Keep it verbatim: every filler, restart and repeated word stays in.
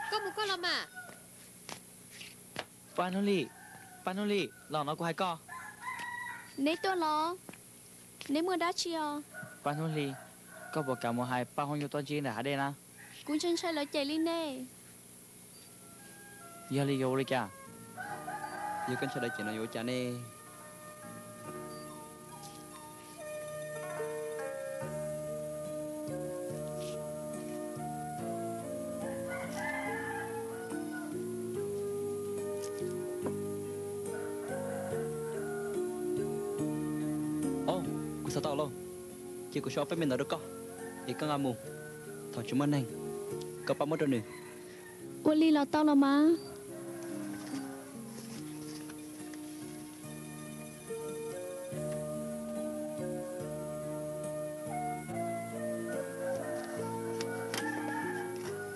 có một con lò mà Panoli Panoli lò nó của hai con Nếu tôi lo Nếu mưa đá chia Panoli có bộ cả một hai ba hông yêu toàn chi là đây nè Cũng chân sai lỡ chạy lên nè giờ đi vô đi kìa giờ con sẽ đại chuyện nó vô cha nè ô cô sao tao luôn chỉ có shop với mình nào được co thì con ngắm mù thằng chúng mình này có bao nhiêu nữa Ủa li lò tao là má